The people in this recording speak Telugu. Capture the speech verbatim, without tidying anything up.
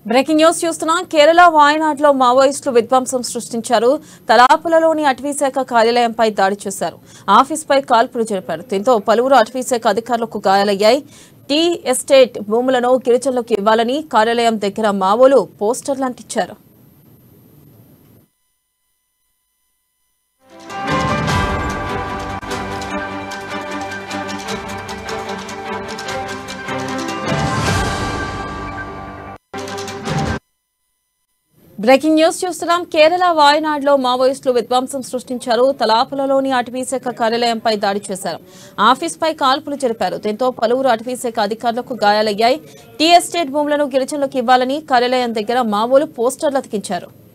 బ్రేకింగ్ న్యూస్ చూస్తున్నాం. కేరళ వాయనాడ్లో మావోయిస్టులు విధ్వంసం సృష్టించారు. తలాపులలోని అటవీశాఖ కార్యాలయంపై దాడి చేశారు. ఆఫీస్పై కాల్పులు జరిపారు. దీంతో పలువురు అటవీశాఖ అధికారులకు గాయాలయ్యాయి. టీ ఎస్టేట్ భూములను గిరిజనులకు ఇవ్వాలని కార్యాలయం దగ్గర మావోలు పోస్టర్లు అంటించారు. బ్రేకింగ్ న్యూస్ చూస్తున్నాం. కేరళ వాయనాడ్లో మావోయిస్టులు విధ్వంసం సృష్టించారు. తలాపులలోని అటవీశాఖ కార్యాలయంపై దాడి చేశారు. ఆఫీస్పై కాల్పులు జరిపారు. దీంతో పలువురు అటవీశాఖ అధికారులకు గాయాలయ్యాయి. టీ ఎస్టేట్ భూములను గిరిజనులకు ఇవ్వాలని కార్యాలయం దగ్గర మావోలు పోస్టర్లు అతికించారు.